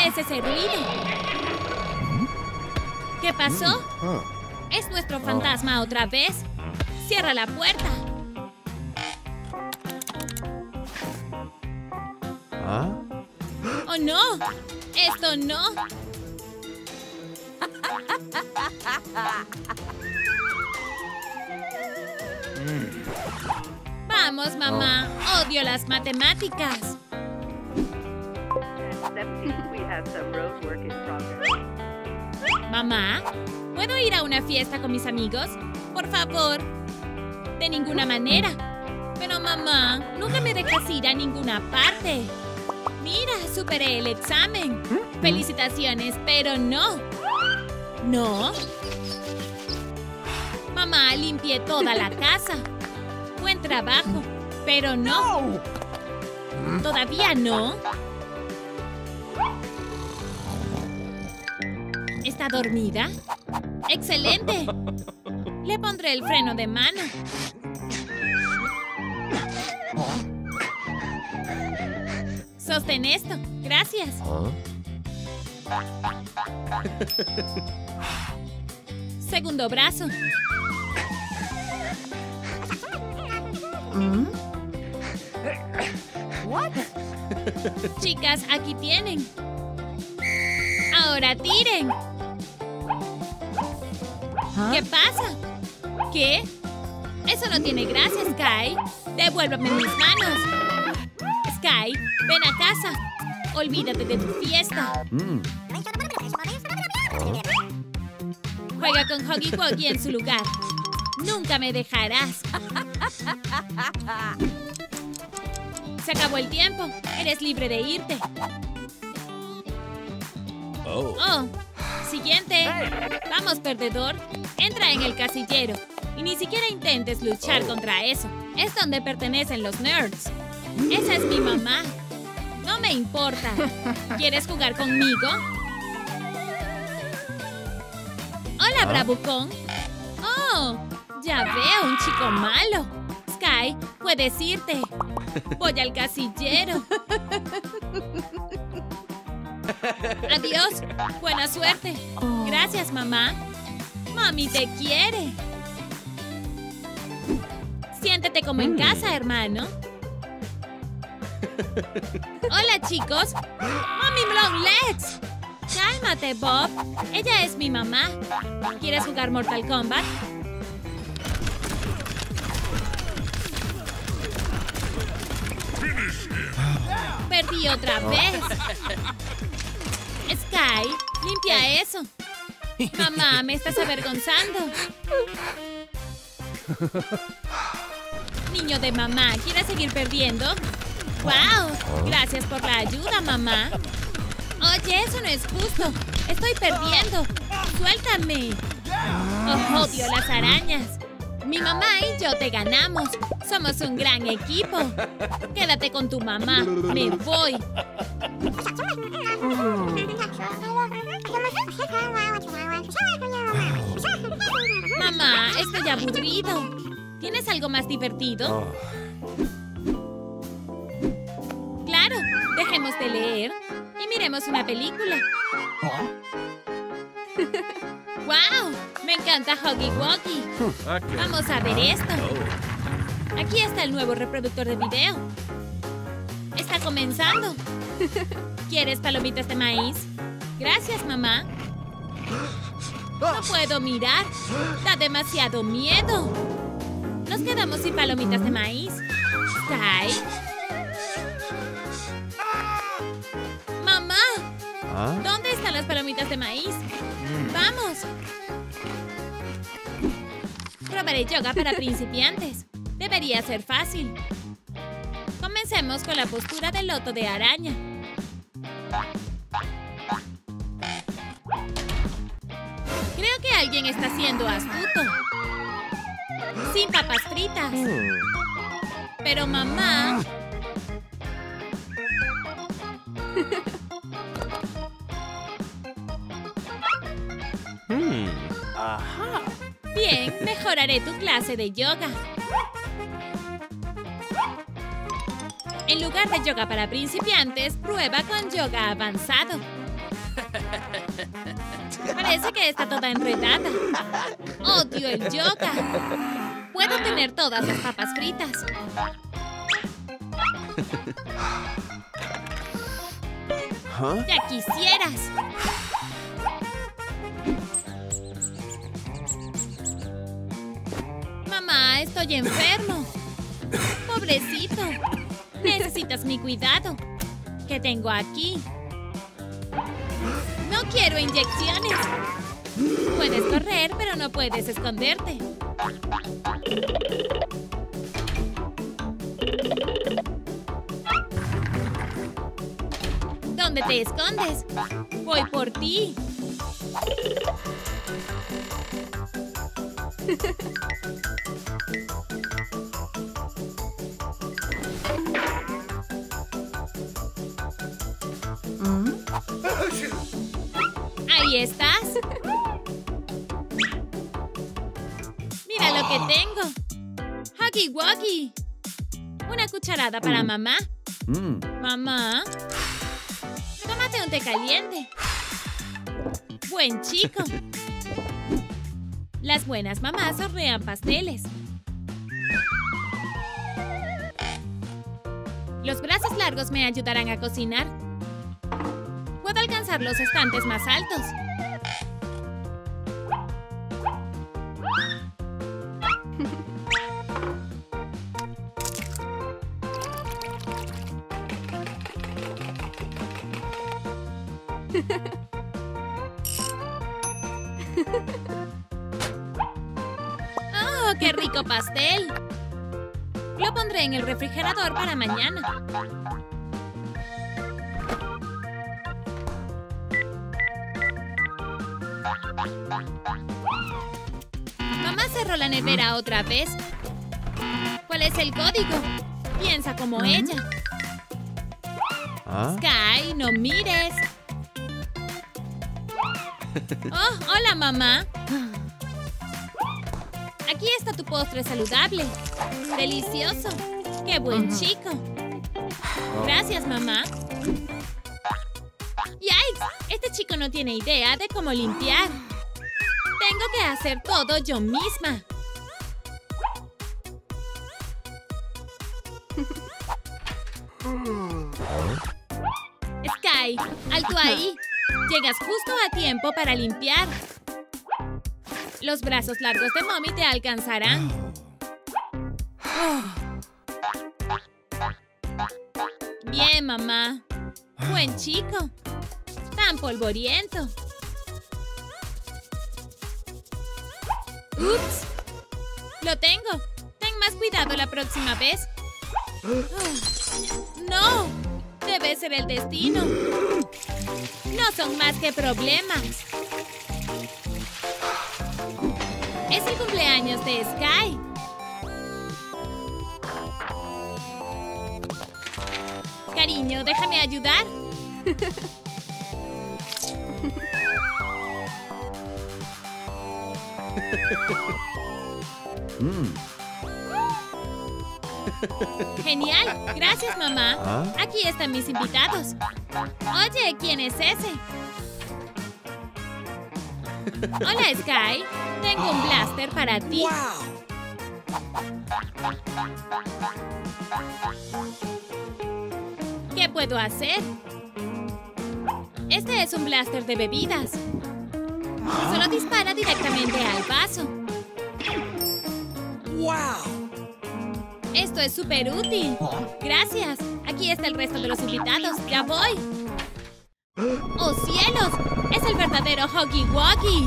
¿Qué es ese ruido? ¿Qué pasó? ¿Es nuestro fantasma otra vez? ¡Cierra la puerta! ¡Oh, no! ¡Esto no! ¡Vamos, mamá! ¡Odio las matemáticas! Mamá, ¿puedo ir a una fiesta con mis amigos? Por favor. De ninguna manera. Pero mamá, nunca me dejas ir a ninguna parte. Mira, superé el examen. Felicitaciones, pero no. ¿No? Mamá, limpié toda la casa. Buen trabajo, pero no. ¿Todavía no? ¿Está dormida? ¡Excelente! Le pondré el freno de mano. Sostén esto. Gracias. Segundo brazo. Chicas, aquí tienen. Ahora tiren. ¿Qué pasa? ¿Qué? Eso no tiene gracia, Sky. Devuélveme mis manos. Sky, ven a casa. Olvídate de tu fiesta. Juega con Huggy Wuggy en su lugar. Nunca me dejarás. Se acabó el tiempo. Eres libre de irte. Oh, siguiente. Vamos, perdedor. Entra en el casillero. Y ni siquiera intentes luchar contra eso. Es donde pertenecen los nerds. Esa es mi mamá. No me importa. ¿Quieres jugar conmigo? Hola, bravucón. Oh, ya veo, un chico malo. Sky, puedes irte. Voy al casillero. Adiós. Buena suerte. Gracias, mamá. Mami te quiere. Siéntete como en casa, hermano. Hola, chicos. ¡Mami Long Legs! Cálmate, Bob. Ella es mi mamá. ¿Quieres jugar Mortal Kombat? Perdí otra vez. Sky, limpia eso. Mamá, me estás avergonzando. Niño de mamá, ¿quieres seguir perdiendo? ¡Wow! Gracias por la ayuda, mamá. Oye, eso no es justo. Estoy perdiendo. ¡Suéltame! Oh, odio las arañas. Mi mamá y yo te ganamos. Somos un gran equipo. Quédate con tu mamá. Me voy. Mamá, estoy aburrido. ¿Tienes algo más divertido? Claro, dejemos de leer y miremos una película. ¡Wow! Me encanta Huggy Wuggy. Vamos a ver esto. Aquí está el nuevo reproductor de video. Está comenzando. ¿Quieres palomitas de maíz? Gracias, mamá. No puedo mirar. Da demasiado miedo. Nos quedamos sin palomitas de maíz. Sky. ¡Mamá! ¿Dónde están las palomitas de maíz? ¡Vamos! Probaré yoga para principiantes. Debería ser fácil. Comencemos con la postura del loto de araña. Creo que alguien está siendo astuto. Sin papas fritas. Pero mamá... Ajá. Bien, mejoraré tu clase de yoga. En En lugar de yoga para principiantes, prueba con yoga avanzado. Parece que está toda enredada. Odio el yoga. Puedo tener todas las papas fritas. ¡Ya quisieras! Mamá, estoy enfermo. Pobrecito. Necesitas mi cuidado. ¿Qué tengo aquí? No quiero inyecciones. Puedes correr, pero no puedes esconderte. ¿Dónde te escondes? Voy por ti. Ahí estás. Mira lo que tengo. Huggy Wuggy. Una cucharada para mamá. Mamá. Tómate un té caliente. Buen chico. Las buenas mamás hornean pasteles. Los brazos largos me ayudarán a cocinar. Puedo alcanzar los estantes más altos. ¡Oh, qué rico pastel! Lo pondré en el refrigerador para mañana. Mamá cerró la nevera otra vez. ¿Cuál es el código? Piensa como ella. Sky, no mires. Oh, hola, mamá. Aquí está tu postre saludable. Delicioso. ¡Qué buen chico! Gracias, mamá. ¡Yikes! Este chico no tiene idea de cómo limpiar. Tengo que hacer todo yo misma. Sky, alto ahí. Llegas justo a tiempo para limpiar. Los brazos largos de Mommy te alcanzarán. Bien, mamá. Buen chico. Tan polvoriento. ¡Ups! Lo tengo. Ten más cuidado la próxima vez. ¡No! Debe ser el destino. No son más que problemas. Es el cumpleaños de Sky. Cariño, déjame ayudar. Genial. Gracias, mamá. Aquí están mis invitados. Oye, ¿quién es ese? Hola, Sky. Tengo un blaster para ti. ¿Qué puedo hacer? Este es un blaster de bebidas. Solo dispara directamente al vaso. Esto es súper útil. Gracias. Aquí está el resto de los invitados. ¡Ya voy! ¡Oh, cielos! ¡Es el verdadero Huggy Wuggy!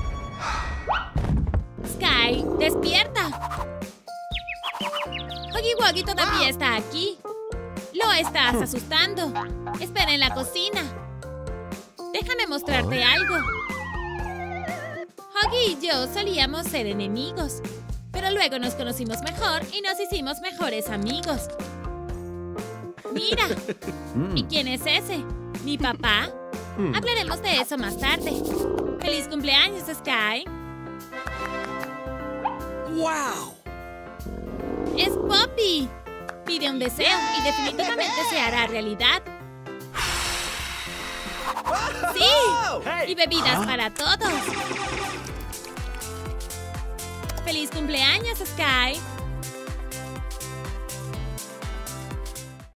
Sky, despierta. Huggy Wuggy todavía está aquí. Lo estás asustando. Espera en la cocina. Déjame mostrarte algo. Huggy y yo solíamos ser enemigos. Pero luego nos conocimos mejor y nos hicimos mejores amigos. ¡Mira! ¿Y quién es ese? ¿Mi papá? Hablaremos de eso más tarde. ¡Feliz cumpleaños, Sky! ¡Wow! ¡Es Poppy! Pide un deseo y definitivamente se hará realidad. ¡Sí! Y bebidas para todos. ¡Feliz cumpleaños, Sky!